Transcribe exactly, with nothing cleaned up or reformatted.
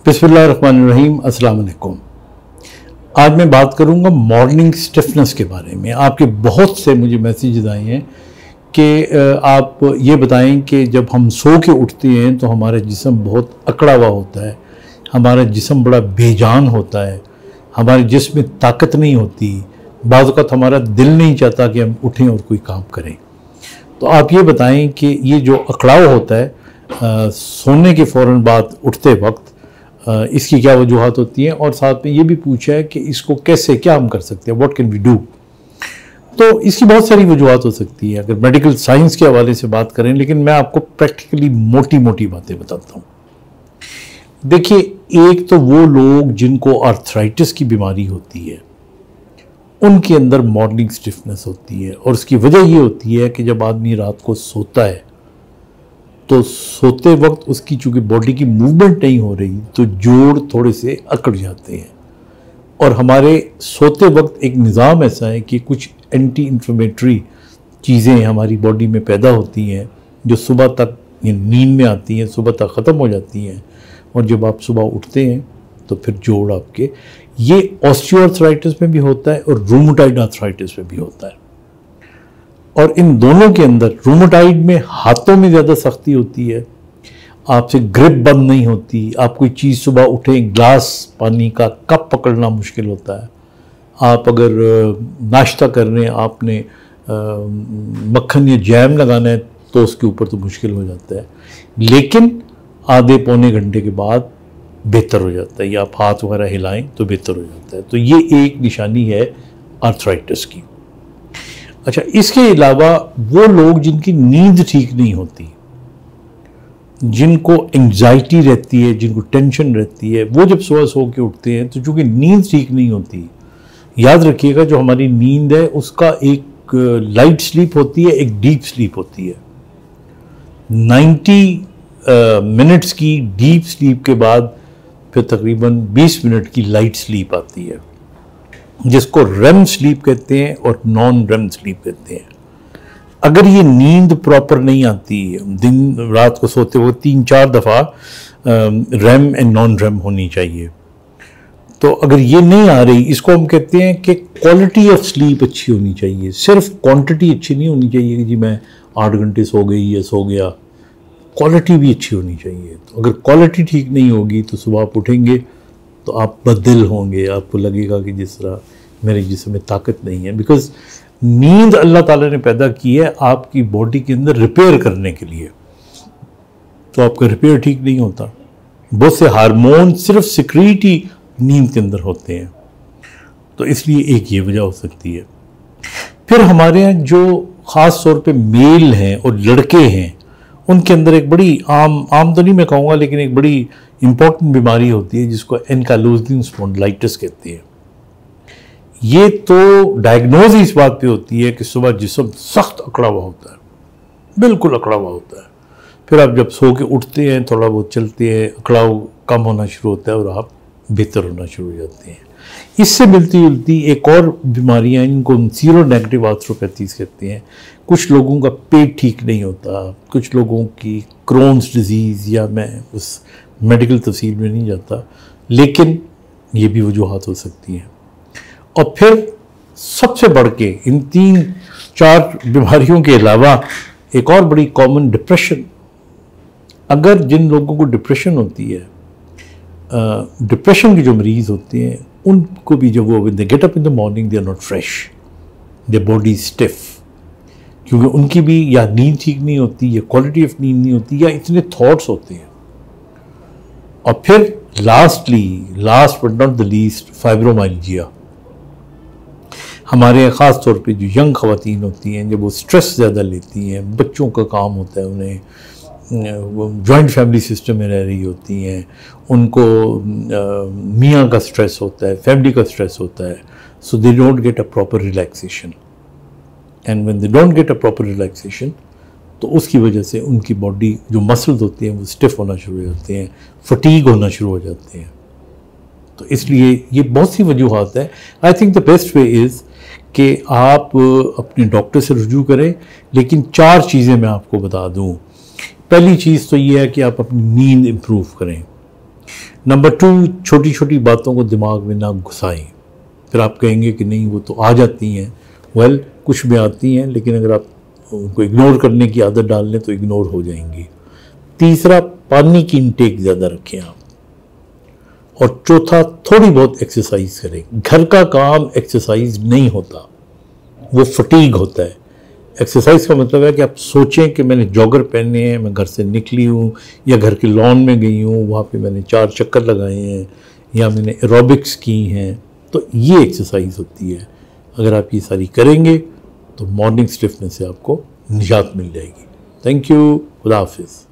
बिस्मिल्लाहिर्रहमानिर्रहीम, अस्सलाम वालेकुम। आज मैं बात करूंगा मॉर्निंग स्टिफनेस के बारे में। आपके बहुत से मुझे मैसेजेस आए हैं कि आप ये बताएं कि जब हम सो के उठते हैं तो हमारा जिस्म बहुत अकड़ा हुआ होता है, हमारा जिस्म बड़ा बेजान होता है, हमारे जिस्म में ताकत नहीं होती, बाज़ औक़ात हमारा दिल नहीं चाहता कि हम उठें और कोई काम करें। तो आप ये बताएं कि ये जो अकड़ाव होता है आ, सोने के फ़ौरन बाद उठते वक्त, इसकी क्या वजूहात होती हैं, और साथ में ये भी पूछा है कि इसको कैसे, क्या हम कर सकते हैं, व्हाट कैन वी डू। तो इसकी बहुत सारी वजूहात हो सकती है अगर मेडिकल साइंस के हवाले से बात करें, लेकिन मैं आपको प्रैक्टिकली मोटी मोटी बातें बताता हूँ। देखिए, एक तो वो लोग जिनको आर्थराइटिस की बीमारी होती है उनके अंदर मॉर्निंग स्टिफनेस होती है, और उसकी वजह ये होती है कि जब आदमी रात को सोता है तो सोते वक्त उसकी चूँकि बॉडी की मूवमेंट नहीं हो रही तो जोड़ थोड़े से अकड़ जाते हैं। और हमारे सोते वक्त एक निज़ाम ऐसा है कि कुछ एंटी इन्फ्लेमेटरी चीज़ें हमारी बॉडी में पैदा होती हैं जो सुबह तक नींद में आती हैं, सुबह तक ख़त्म हो जाती हैं, और जब आप सुबह उठते हैं तो फिर जोड़ आपके, ये ऑस्टियोआर्थराइटिस में भी होता है और रूमेटॉइड आर्थराइटिस में भी होता है। और इन दोनों के अंदर रूमेटॉइड में हाथों में ज़्यादा सख्ती होती है, आपसे ग्रिप बंद नहीं होती, आप कोई चीज़ सुबह उठें ग्लास पानी का कप पकड़ना मुश्किल होता है, आप अगर नाश्ता कर रहे हैं, आपने मक्खन या जैम लगाना है तो उसके ऊपर तो मुश्किल हो जाता है, लेकिन आधे पौने घंटे के बाद बेहतर हो जाता है, या आप हाथ वगैरह हिलाएं तो बेहतर हो जाता है। तो ये एक निशानी है आर्थराइटिस की। अच्छा, इसके अलावा वो लोग जिनकी नींद ठीक नहीं होती, जिनको एंग्जाइटी रहती है, जिनको टेंशन रहती है, वो जब सुबह सो के उठते हैं तो चूँकि नींद ठीक नहीं होती, याद रखिएगा जो हमारी नींद है उसका एक लाइट स्लीप होती है, एक डीप स्लीप होती है। नब्बे मिनट्स की डीप स्लीप के बाद फिर तकरीबन बीस मिनट की लाइट स्लीप आती है, जिसको रेम स्लीप कहते हैं और नॉन रेम स्लीप कहते हैं। अगर ये नींद प्रॉपर नहीं आती, दिन रात को सोते हुए तीन चार दफ़ा रेम एंड नॉन रेम होनी चाहिए, तो अगर ये नहीं आ रही, इसको हम कहते हैं कि क्वालिटी ऑफ स्लीप अच्छी होनी चाहिए, सिर्फ क्वांटिटी अच्छी नहीं होनी चाहिए कि जी मैं आठ घंटे सो गई या सो गया, क्वालिटी भी अच्छी होनी चाहिए। तो अगर क्वालिटी ठीक नहीं होगी तो सुबह आप उठेंगे तो आप बददिल होंगे, आपको लगेगा कि जिस तरह मेरे जिस्म में ताकत नहीं है, बिकॉज नींद अल्लाह ताला ने पैदा की है आपकी बॉडी के अंदर रिपेयर करने के लिए, तो आपका रिपेयर ठीक नहीं होता। बहुत से हार्मोन सिर्फ सिक्रीट ही नींद के अंदर होते हैं, तो इसलिए एक ये वजह हो सकती है। फिर हमारे यहाँ जो ख़ास तौर पे मेल हैं और लड़के हैं, उनके अंदर एक बड़ी आम आम तो नहीं मैं कहूँगा, लेकिन एक बड़ी इम्पॉर्टेंट बीमारी होती है जिसको एनकाइलोजिंग स्पॉन्डिलाइटिस कहती है। ये तो डायग्नोज इस बात पे होती है कि सुबह जिस्म सख्त अकड़ा हुआ होता है, बिल्कुल अकड़ा हुआ होता है, फिर आप जब सो के उठते हैं थोड़ा बहुत चलते हैं, अकड़ाव कम होना शुरू होता है और आप बेहतर होना शुरू हो जाते हैं। इससे मिलती जुलती एक और बीमारियाँ हैं जिनको सीरो नेगेटिव आर्थ्रोपैथीज कहते हैं। कुछ लोगों का पेट ठीक नहीं होता, कुछ लोगों की क्रोन्स डिजीज़, या मैं उस मेडिकल तफसील में नहीं जाता, लेकिन ये भी वजूहात हो सकती हैं। और फिर सबसे बढ़ के इन तीन चार बीमारियों के अलावा एक और बड़ी कॉमन डिप्रेशन। अगर जिन लोगों को डिप्रेशन होती है, डिप्रेशन के जो मरीज़ होते हैं, उनको भी जब वो they get up in the morning they are not fresh, they body stiff, क्योंकि उनकी भी या नींद ठीक नहीं होती, या क्वालिटी ऑफ नींद नहीं होती, या इतने थॉट्स होते हैं। और फिर lastly last but not the least fibromyalgia. हमारे यहाँ ख़ास तौर पे जो यंग ख़वातीन होती हैं, जब वो स्ट्रेस ज़्यादा लेती हैं, बच्चों का काम होता है, उन्हें जॉइंट फैमिली सिस्टम में रह रही होती हैं, उनको मियाँ का स्ट्रेस होता है, फैमिली का स्ट्रेस होता है, so they don't get a proper relaxation, and when they don't get a proper relaxation तो उसकी वजह से उनकी बॉडी जो मसल्स होती हैं वो स्टिफ होना शुरू हो जाते हैं, फटीग होना शुरू हो जाते हैं। तो इसलिए ये बहुत सी वजूहात है। I think the best way is कि आप अपने डॉक्टर से रुजू करें, लेकिन चार चीज़ें मैं आपको बता दूं। पहली चीज़ तो ये है कि आप अपनी नींद इम्प्रूव करें। नंबर टू, छोटी छोटी बातों को दिमाग में ना घुसाएं। फिर आप कहेंगे कि नहीं वो तो आ जाती हैं। वेल, कुछ में आती हैं, लेकिन अगर आप उनको इग्नोर करने की आदत डाल लें तो इग्नोर हो जाएंगी। तीसरा, पानी की इंटेक ज़्यादा रखें आप। और चौथा, थोड़ी बहुत एक्सरसाइज करें। घर का काम एक्सरसाइज नहीं होता, वो फटीग होता है। एक्सरसाइज का मतलब है कि आप सोचें कि मैंने जॉगर पहने हैं, मैं घर से निकली हूँ या घर के लॉन में गई हूँ, वहाँ पे मैंने चार चक्कर लगाए हैं या मैंने एरोबिक्स की हैं, तो ये एक्सरसाइज होती है। अगर आप ये सारी करेंगे तो मॉर्निंग स्टिफनेस से आपको निजात मिल जाएगी। Thank you. खुदा हाफिज़।